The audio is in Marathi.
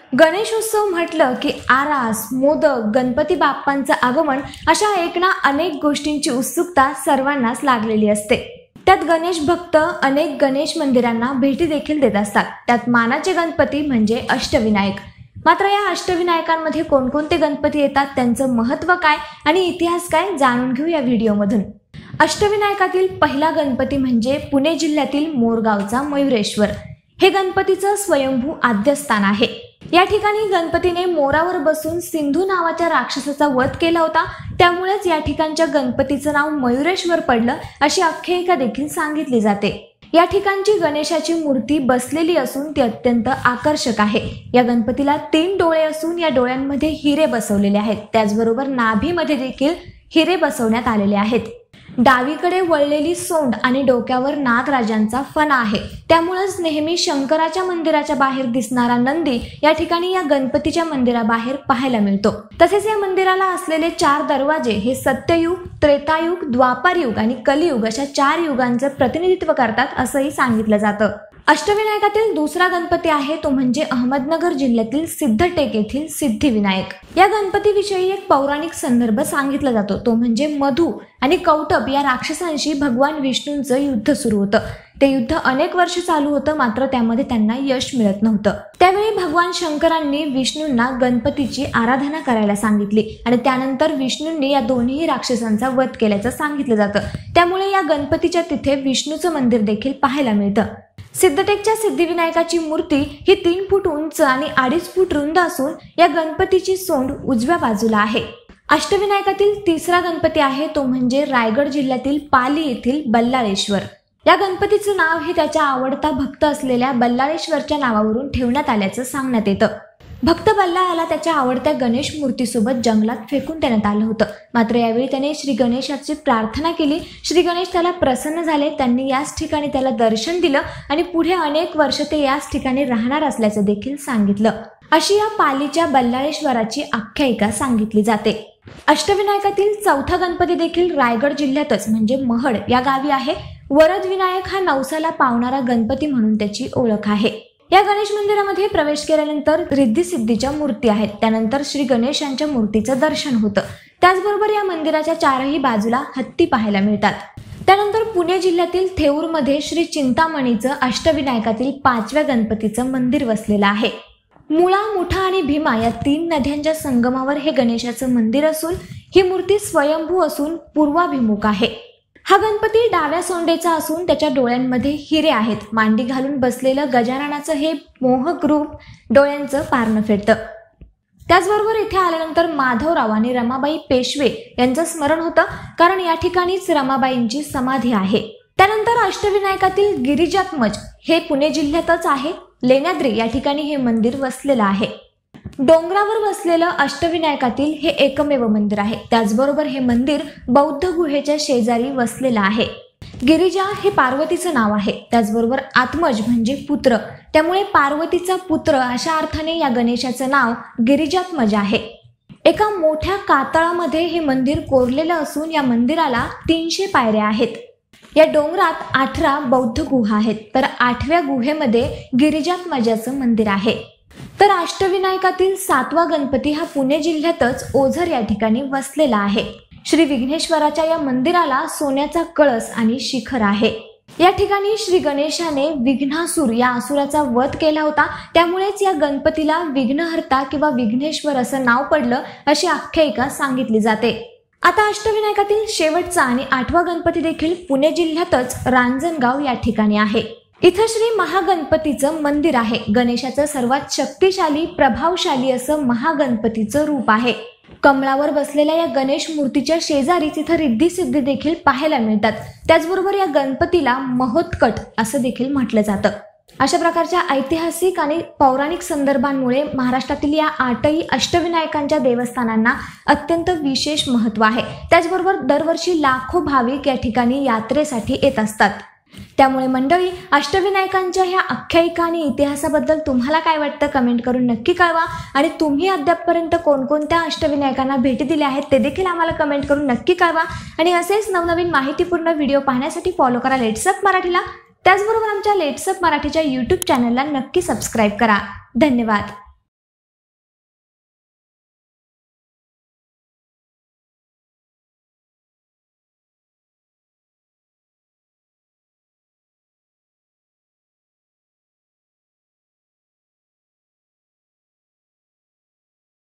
गणेशोत्सव म्हटलं की आरास, मोदक, गणपती बाप्पांचं आगमन अशा एक ना अनेक गोष्टींची उत्सुकता सर्वांनाच लागलेली असते। त्यात गणेश भक्त अनेक गणेश मंदिरांना भेटी देखील देत असतात। त्यात मानाचे गणपती म्हणजे अष्टविनायक। मात्र या अष्टविनायकांमध्ये कोणकोणते गणपती येतात, त्यांचं महत्त्व काय आणि इतिहास काय जाणून घेऊ या व्हिडिओमधून। अष्टविनायकातील पहिला गणपती म्हणजे पुणे जिल्ह्यातील मोरगावचा मयुरेश्वर। हे गणपतीचं स्वयंभू आद्यस्थान आहे। या ठिकाणी गणपतीने मोरावर बसून सिंधू नावाच्या राक्षसाचा वध केला होता, त्यामुळेच या ठिकाणच्या गणपतीचं नाव मयुरेश्वर पडलं अशी आख्यायिका देखील सांगितली जाते। या ठिकाणची गणेशाची मूर्ती बसलेली असून ती अत्यंत आकर्षक आहे। या गणपतीला 3 डोळे असून या डोळ्यांमध्ये हिरे बसवलेले आहेत। त्याचबरोबर नाभीमध्ये देखील हिरे बसवण्यात आलेले आहेत। डावीकडे वळलेली सोंड आणि डोक्यावर नागराजांचा फणा आहे। त्यामुळेच नेहमी शंकराच्या मंदिराच्या बाहेर दिसणारा नंदी या ठिकाणी या गणपतीच्या मंदिराबाहेर पाहायला मिळतो। तसेच या मंदिराला असलेले 4 दरवाजे हे सत्ययुग, त्रेतायुग, द्वापारयुग आणि कलियुग अशा 4 युगांचं प्रतिनिधित्व करतात असंही सांगितलं जातं। अष्टविनायकातील दुसरा गणपती आहे तो म्हणजे अहमदनगर जिल्ह्यातील सिद्धटेक येथील सिद्धिविनायक। या गणपतीविषयी एक पौराणिक संदर्भ सांगितला जातो, तो म्हणजे मधु आणि कौटब या राक्षसांशी भगवान विष्णूंचं युद्ध सुरू होतं। ते युद्ध अनेक वर्ष चालू होतं, मात्र त्यामध्ये त्यांना यश मिळत नव्हतं। त्यावेळी भगवान शंकरांनी विष्णूंना गणपतीची आराधना करायला सांगितली आणि त्यानंतर विष्णूंनी या दोन्ही राक्षसांचा वध केल्याचं सांगितलं जातं। त्यामुळे या गणपतीच्या तिथे विष्णूचं मंदिर देखील पाहायला मिळतं। सिद्धटेकच्या सिद्धिविनायकाची मूर्ती ही 3 फूट उंच आणि 2.5 फूट रुंद असून या गणपतीची सोंड उजव्या बाजूला आहे। अष्टविनायकातील तिसरा गणपती आहे तो म्हणजे रायगड जिल्ह्यातील पाली येथील बल्लाळेश्वर। या गणपतीचं नाव हे त्याच्या आवडता भक्त असलेल्या बल्लाळेश्वरच्या नावावरून ठेवण्यात आल्याचं सांगण्यात येतं। भक्त बल्लाळाला त्याच्या आवडत्या गणेश मूर्तीसोबत जंगलात फेकून देण्यात आलं होतं। मात्र यावेळी त्याने श्री गणेशाची प्रार्थना केली। श्री गणेश त्याला प्रसन्न झाले। त्यांनी याच ठिकाणी त्याला दर्शन दिलं आणि पुढे अनेक वर्ष ते याच ठिकाणी राहणार असल्याचं देखील सांगितलं। अशी या पालीच्या बल्लाळेश्वराची आख्यायिका सांगितली जाते। अष्टविनायकातील चौथा गणपती देखील रायगड जिल्ह्यातच म्हणजे महड या गावी आहे। वरद विनायक हा नवसाला पावणारा गणपती म्हणून त्याची ओळख आहे। या गणेश मंदिरामध्ये प्रवेश केल्यानंतर रिद्धी सिद्धीच्या मूर्ती आहेत। त्यानंतर श्री गणेशांच्या मूर्तीचं दर्शन होतं। त्याचबरोबर या मंदिराच्या 4ही बाजूला हत्ती पाहायला मिळतात। त्यानंतर पुणे जिल्ह्यातील थेऊरमध्ये श्री चिंतामणीचं अष्टविनायकातील 5व्या गणपतीचं मंदिर वसलेलं आहे। मुळा, मुठा आणि भीमा या 3 नद्यांच्या संगमावर हे गणेशाचं मंदिर असून ही मूर्ती स्वयंभू असून पूर्वाभिमुख आहे। हा गणपती डाव्या सोंडेचा असून त्याच्या डोळ्यांमध्ये हिरे आहेत। मांडी घालून बसलेलं गजाननाचं हे मोहक रूप डोळ्यांचं पारणं फेडतं। त्याचबरोबर इथे आल्यानंतर माधवराव आणि रमाबाई पेशवे यांचं स्मरण होतं, कारण या ठिकाणीच रमाबाईंची समाधी आहे। त्यानंतर अष्टविनायकातील गिरिजात्मज हे पुणे जिल्ह्यातच आहे। लेण्याद्री या ठिकाणी हे मंदिर वसलेलं आहे। डोंगरावर वसलेलं अष्टविनायकातील हे एकमेव मंदिर आहे। त्याचबरोबर हे मंदिर बौद्ध गुहेच्या शेजारी वसलेलं आहे। गिरिजा हे पार्वतीचं नाव आहे। त्याचबरोबर आत्मज म्हणजे पुत्र, त्यामुळे पार्वतीचा पुत्र अशा अर्थाने या गणेशाचं नाव गिरिजात्मज आहे। एका मोठ्या कातळामध्ये हे मंदिर कोरलेलं असून या मंदिराला 300 पायऱ्या आहेत। या डोंगरात 18 बौद्ध गुहा आहेत, तर 8व्या गुहेमध्ये गिरिजात्मजाचं मंदिर आहे। तर अष्टविनायकातील 7वा गणपती हा पुणे जिल्ह्यातच ओझर या ठिकाणी वसलेला आहे। श्री विघ्नेश्वराच्या या मंदिराला सोन्याचा कळस आणि शिखर आहे। या ठिकाणी श्री गणेशाने विघ्नासूर या असुराचा वध केला होता, त्यामुळेच या गणपतीला विघ्नहर्ता किंवा विघ्नेश्वर असं नाव पडलं अशी आख्यायिका सांगितली जाते। आता अष्टविनायकातील शेवटचा आणि 8वा गणपती देखील पुणे जिल्ह्यातच रांजणगाव या ठिकाणी आहे। इथं श्री महागणपतीचं मंदिर आहे। गणेशाचं सर्वात शक्तिशाली, प्रभावशाली असं महागणपतीचं रूप आहे। कमळावर बसलेल्या या गणेश मूर्तीच्या शेजारीच इथं रिद्धी सिद्धी देखील पाहायला मिळतात। त्याचबरोबर या गणपतीला महोत्कट असं देखील म्हटलं जातं। अशा प्रकारच्या ऐतिहासिक आणि पौराणिक संदर्भांमुळे महाराष्ट्रातील या 8ही अष्टविनायकांच्या देवस्थानांना अत्यंत विशेष महत्त्व आहे। त्याचबरोबर दरवर्षी लाखो भाविक या ठिकाणी यात्रेसाठी येत असतात। त्यामुळे मंडळी, अष्टविनायकांच्या ह्या आख्यायिका आणि इतिहासाबद्दल तुम्हाला काय वाटतं कमेंट करून नक्की कळवा आणि तुम्ही अद्यापपर्यंत कोणकोणत्या अष्टविनायकांना भेटी दिल्या आहेत ते देखील आम्हाला कमेंट करून नक्की कळवा। आणि असेच नवनवीन माहितीपूर्ण व्हिडिओ पाहण्यासाठी फॉलो करा लेट्सअप मराठीला। त्याचबरोबर आमच्या लेट्सअप मराठीच्या YouTube चॅनलला नक्की सबस्क्राईब करा। धन्यवाद।